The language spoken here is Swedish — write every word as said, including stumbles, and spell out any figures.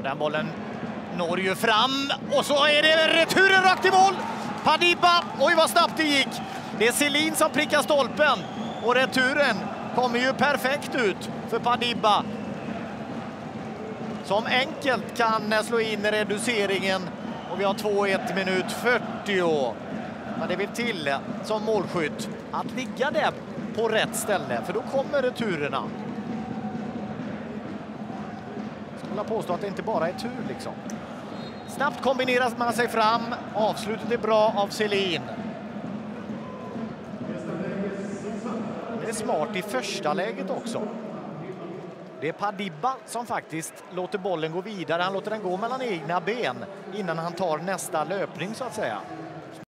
den bollen når ju fram och så är det returen rakt i mål. Padibba, oj vad snabbt det gick. Det är Selin som prickar stolpen och returen kommer ju perfekt ut för Padibba, som enkelt kan slå in reduceringen. Och vi har två ett minut fyrtio. Men det vill till som målskytt att ligga där på rätt ställe, för då kommer returerna. Jag skulle påstå att det inte bara är tur liksom. Snabbt kombinerar man sig fram. Avslutet är bra av Selin. Det är smart i första läget också. Det är Padibba som faktiskt låter bollen gå vidare. Han låter den gå mellan egna ben innan han tar nästa löpning så att säga.